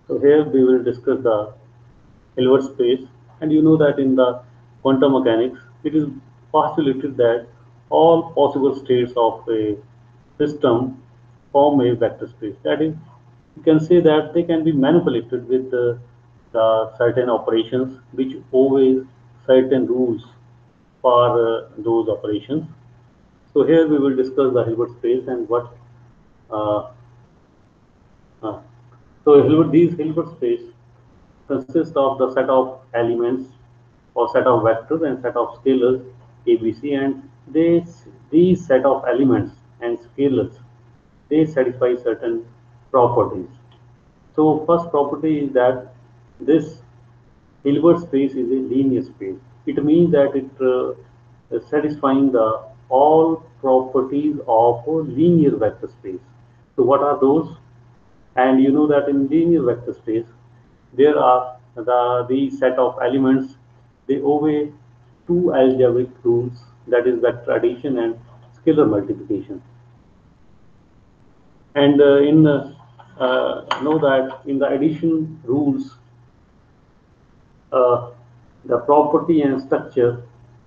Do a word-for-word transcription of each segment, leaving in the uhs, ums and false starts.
So here we will discuss the Hilbert space, and you know that in the quantum mechanics, it is postulated that all possible states of a system form a vector space. That is, you can say that they can be manipulated with the, the certain operations which obey certain rules for uh, those operations. So here we will discuss the Hilbert space and what uh, uh, so Hilbert, these Hilbert space consist of the set of elements or set of vectors and set of scalars A B C, and they these set of elements and scalars, they satisfy certain properties. So first property is that this Hilbert space is a linear space. It means that it uh, is satisfying the all properties of a linear vector space. So what are those? And you know that in linear vector space, there are the the set of elements. They obey two algebraic rules, that is vector addition and scalar multiplication. And uh, in uh, uh, know that in the addition rules, uh, the property and structure,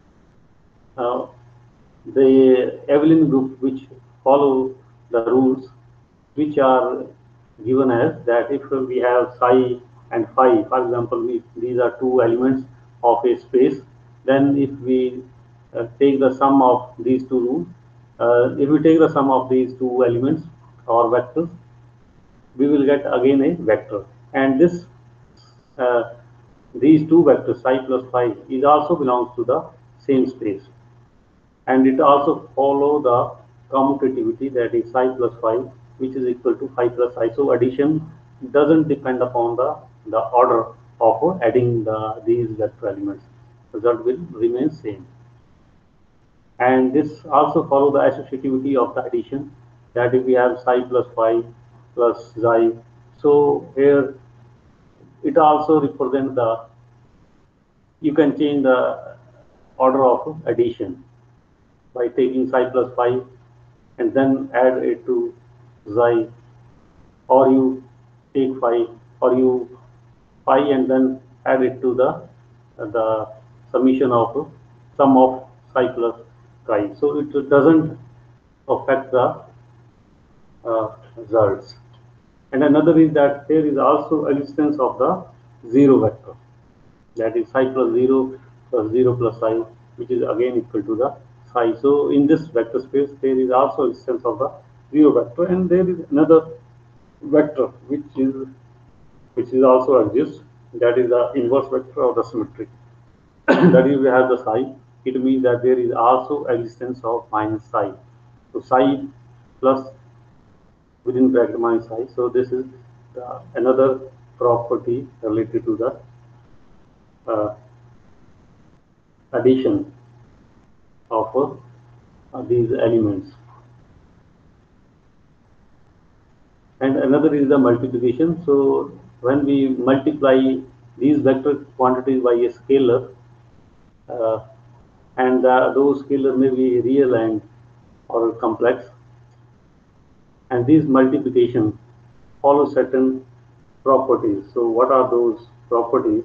uh, the Evelyn group which follow the rules which are given as that if we have psi and phi, for example, if these are two elements of a space, then if we uh, take the sum of these two rules, uh, if we take the sum of these two elements or vectors, we will get again a vector. And this uh, these two vectors psi plus phi is also belongs to the same space, and it also follow the commutativity, that is psi plus phi which is equal to phi plus psi. So addition doesn't depend upon the the order of adding the these vector elements. Result will remain same. And this also follow the associativity of the addition, that if we have psi plus phi plus xi, so here it also represents the, you can change the order of addition by taking psi plus phi and then add it to xi, or you take phi, or you phi and then add it to the the summation of sum of psi plus chi. So it doesn't affect the uh, results. And another is that there is also existence of the zero vector, that is psi plus zero plus zero plus psi, which is again equal to the psi. So in this vector space, there is also existence of the zero vector, and there is another vector which is which is also exists, that is the inverse vector of the symmetry. That is, we have the psi. It means that there is also existence of minus psi. So psi plus within bracket minus psi. So this is the, another property related to the uh, addition of uh, these elements. And another is the multiplication. So when we multiply these vector quantities by a scalar, uh, and uh, those scalar may be real and or complex, and these multiplication follow certain properties. So what are those properties?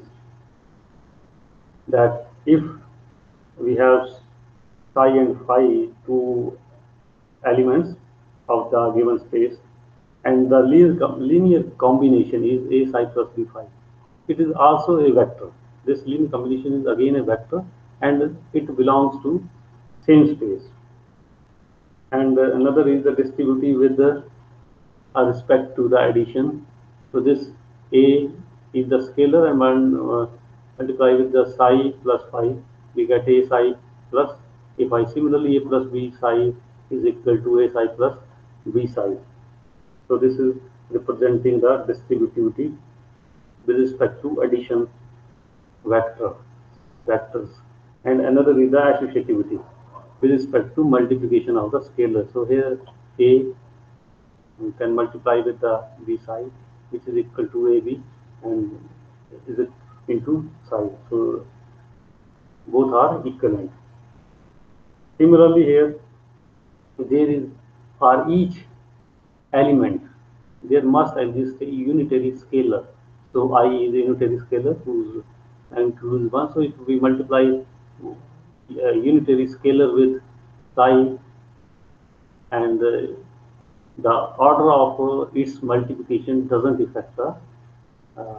That if we have psi and phi, two elements of the given space, and the linear combination is a psi plus b phi, it is also a vector. This linear combination is again a vector, and it belongs to same space. And uh, another is the distributive with the uh, respect to the addition. So this a is the scalar, and when uh, multiply with the psi plus phi, we get a psi plus a phi. Similarly, a plus b psi is equal to a psi plus b psi. So this is representing the distributivity with respect to addition vector vectors. And another is the associativity with respect to multiplication of the scalar. So here a, you can multiply with the b psi, which is equal to ab, and is it into psi. So both are equivalent. Similarly, here there is, for each element there must exist a unitary scalar. So I is a unitary scalar whose magnitude is one. So if we multiply a unitary scalar with psi, and uh, the order of uh, its multiplication doesn't affect the uh,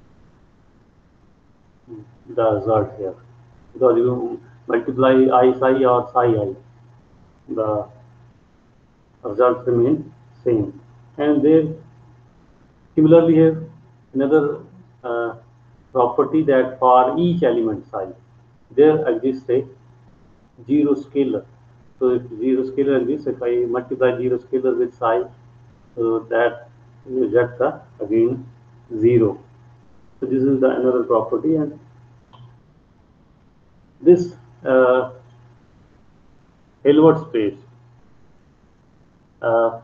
the result here, because you multiply I psi or psi I, the results remain same. And there similarly here another uh, property, that for each element psi there exists a zero scalar. So if zero scalar exists, if I multiply zero scalar with psi, so that you get the again zero. So this is the another property, and this uh, Hilbert space uh,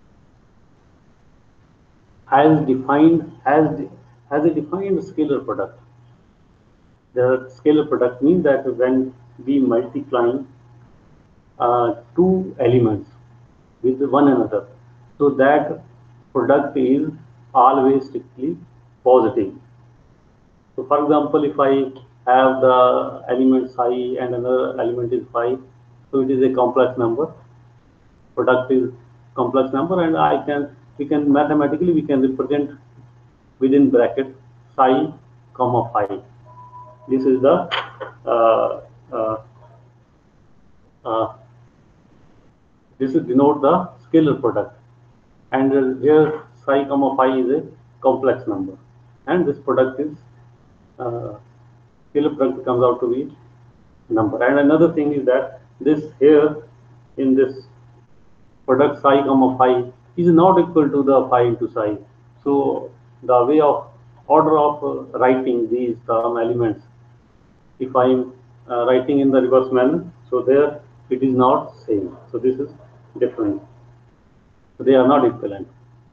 has defined has has a defined scalar product. The scalar product means that when we multiply uh, two elements with one another, so that product is always strictly positive. So for example, if I have the element psi and another element is phi, so it is a complex number. Product is complex number, and I can we can mathematically we can represent within bracket psi comma phi. This is the uh, uh, uh, this is denote the scalar product, and uh, here psi comma phi is a complex number, and this product is uh, scalar product comes out to be number. And another thing is that this here in this product psi comma phi is not equal to the phi into psi. So the way of order of uh, writing these term elements, if I am uh, writing in the reverse manner, so there it is not same. So this is different. So they are not equivalent.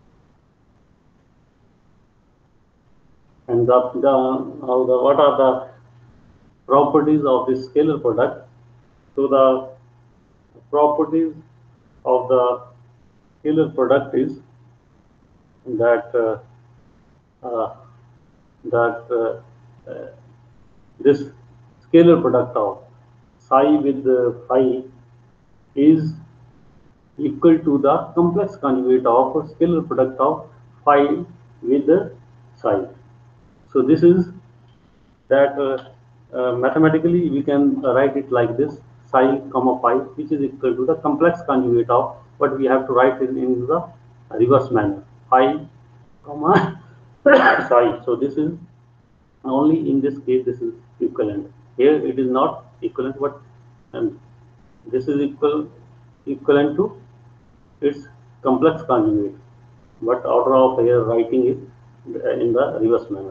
And the, the, uh, the what are the properties of this scalar product? So the properties of the scalar product is that uh, uh, that uh, uh, this scalar product of psi with uh, phi is equal to the complex conjugate of a scalar product of phi with the psi. So this is that uh, uh, mathematically we can write it like this: psi comma phi, which is equal to the complex conjugate of, but we have to write it in the reverse manner: phi comma psi. So this is only in this case this is equivalent. Here it is not equivalent, but and this is equal equivalent to its complex conjugate, but order of here writing it in the reverse manner.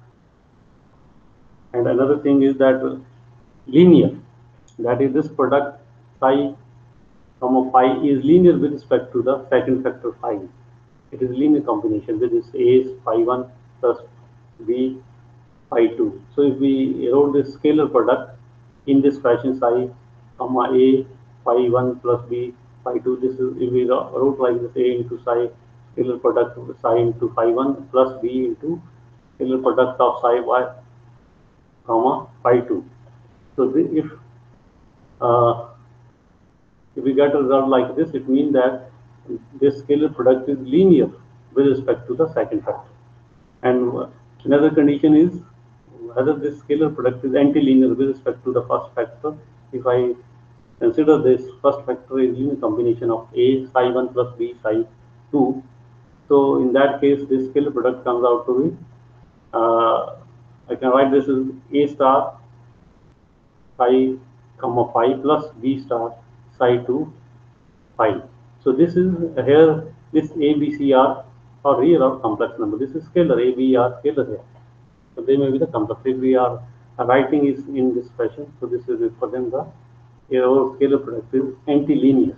And another thing is that linear, that is this product psi comma phi is linear with respect to the second factor phi. It is linear combination with this a is phi one plus b phi two. So if we wrote this scalar product in this fashion, psi comma a phi one plus b phi two, this is if we wrote like this: a into psi scalar product psi into phi one plus b into scalar product of psi y comma phi two. So the, if uh, if we get a result like this, it means that this scalar product is linear with respect to the second factor. And another condition is whether this scalar product is antilinear with respect to the first factor. If I consider this first factor is linear combination of a psi one plus b psi two, so in that case this scalar product comes out to be uh, I can write this as a star psi comma phi plus b star psi two phi. So this is here this a b c are or real or complex number. This is scalar, a b are scalar here. So they may be the complex. If we are writing is in this fashion, so this is represent the our scalar product is antilinear.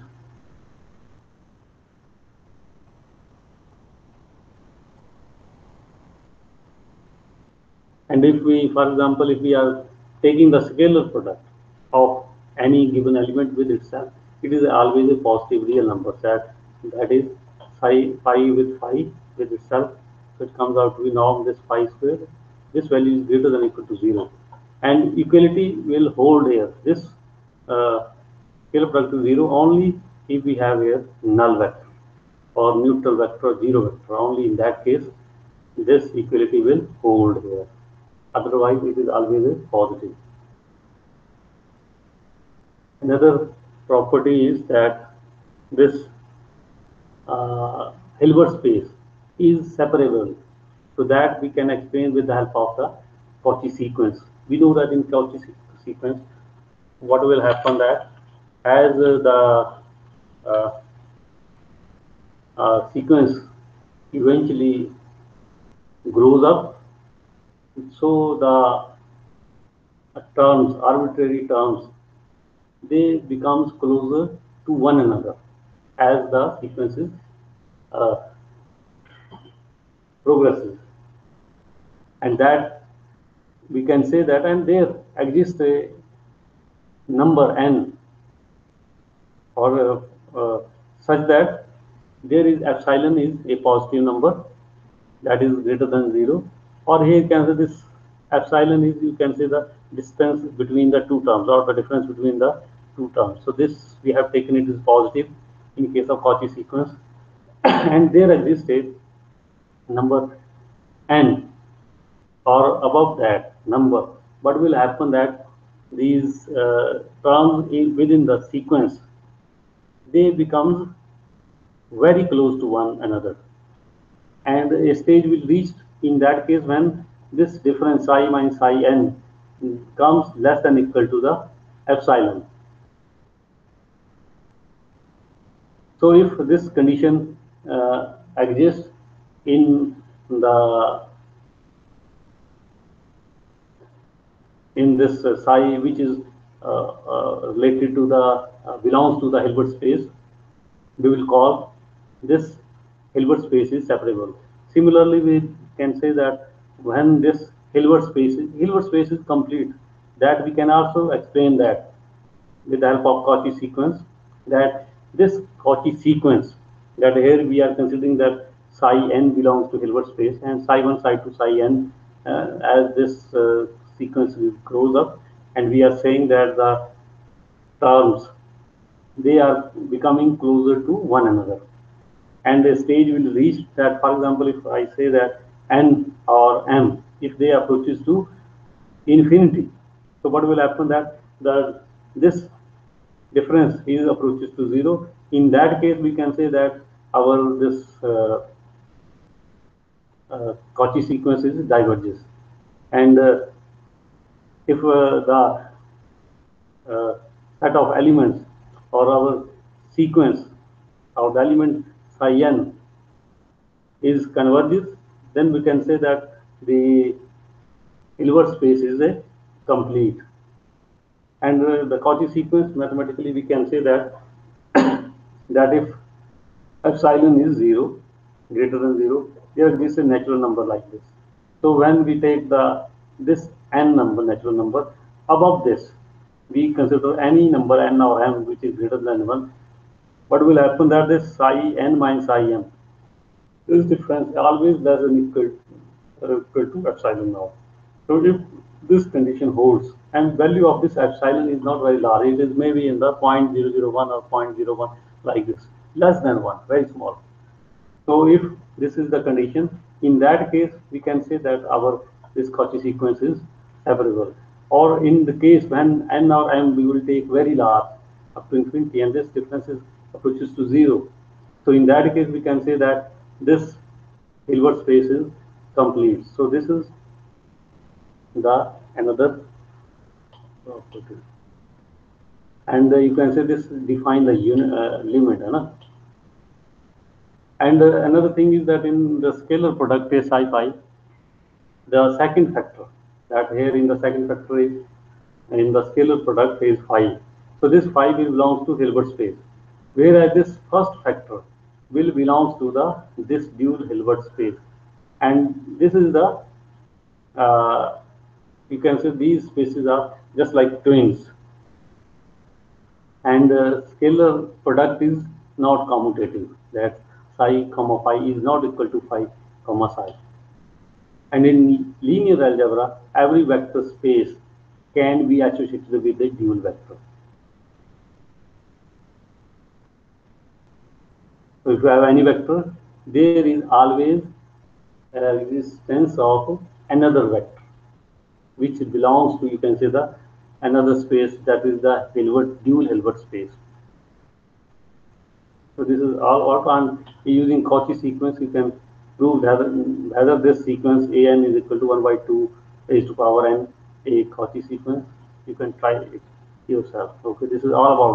And if we, for example, if we are taking the scalar product of any given element with itself, it is always a positive real number set. That is psi phi with phi with itself. So it comes out to be norm this phi square. This value is greater than or equal to zero. And equality will hold here. This uh, scalar product is zero only if we have here null vector or neutral vector or zero vector. Only in that case, this equality will hold here. Otherwise, it is always a positive. Another property is that this uh, Hilbert space is separable. So that we can explain with the help of the Cauchy sequence. We know that in Cauchy sequence, what will happen that as uh, the uh, uh, sequence eventually grows up, so the terms, arbitrary terms, they becomes closer to one another as the sequences uh, progresses. And that we can say that, and there exists a number n or uh, uh, such that there is epsilon is a positive number that is greater than zero, or here you can say this epsilon is, you can say, the distance between the two terms or the difference between the two terms. So this we have taken it as positive in case of Cauchy sequence. And there exists a number n or above that number. What will happen that these uh, terms in, within the sequence, they become very close to one another, and a stage will reach in that case when this difference psi minus psi n comes less than equal to the epsilon. So if this condition uh, exists in the in this uh, psi which is uh, uh, related to the uh, belongs to the Hilbert space, we will call this Hilbert space is separable. Similarly, we can say that when this Hilbert space is, Hilbert space is complete, that we can also explain that with the help of Cauchy sequence, that this Cauchy sequence, that here we are considering that psi n belongs to Hilbert space, and psi one, psi two, psi n uh, as this uh, sequence grows up, and we are saying that the terms, they are becoming closer to one another, and the stage will reach that, for example, if I say that n or m, if they approaches to infinity, so what will happen that the this difference is approaches to zero. In that case, we can say that our this uh, uh, Cauchy sequence is diverges, and uh, if uh, the uh, set of elements or our sequence or the element psi n is converges, then we can say that the Hilbert space is a complete. And uh, the Cauchy sequence, mathematically we can say that that if epsilon is zero, greater than zero, there exists a natural number like this. So when we take the this n number, natural number, above this, we consider any number n or m which is greater than one. What will happen that this psi n minus psi m, this difference always less than equal, uh, equal to epsilon now. So if this condition holds, and value of this epsilon is not very large, it is maybe in the zero point zero zero one or zero point zero one, like this, less than one, very small. So if this is the condition, in that case we can say that our this Cauchy sequence is separable. Or in the case when n or m we will take very large up to infinity, and this difference is approaches to zero. So in that case we can say that this Hilbert space is complete. So this is the another property, and uh, you can say this define the unit uh, limit, uh, and uh, another thing is that in the scalar product a psi phi, the second factor, that here in the second factor is in the scalar product is phi. So this phi will belongs to Hilbert space, whereas this first factor will belongs to the this dual Hilbert space, and this is the uh, you can say these spaces are just like twins, and uh, scalar product is not commutative, that psi comma phi is not equal to phi comma psi. And in linear algebra, every vector space can be associated with a dual vector. So if you have any vector, there is always a existence of another vector, which belongs to, you can say, the another space, that is the Hilbert dual Hilbert space. So this is all work on using Cauchy sequence. You can prove whether, whether this sequence A n is equal to one by two raised to power n, a Cauchy sequence. You can try it yourself. Okay, this is all about